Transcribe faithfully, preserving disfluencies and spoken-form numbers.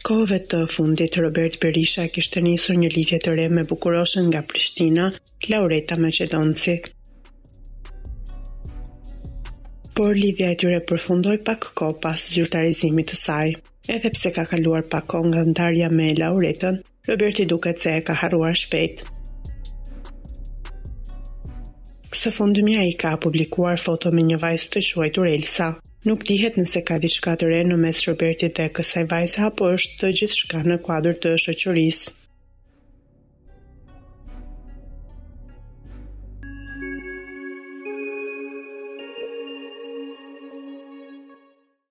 Kohëve të fundit, Robert Berisha kishte nisur një lidhje të re me bukuroshën nga Prishtina, Laureta Maqedonci. Por lidhja e tyre përfundoi pak kohë pas zyrtarizimit të saj. Edhe pse ka kaluar pak kohë nga ndarja me Lauretën, Roberti duket se e ka harruar shpejt. Së fundmi ai ka publikuar foto me një vajzë të quajtur Elsa. Nuk dihet nëse ka diçka të re në mes Robertit dhe kësaj vajze apo është të gjithçka në kuadër të shoqërisë.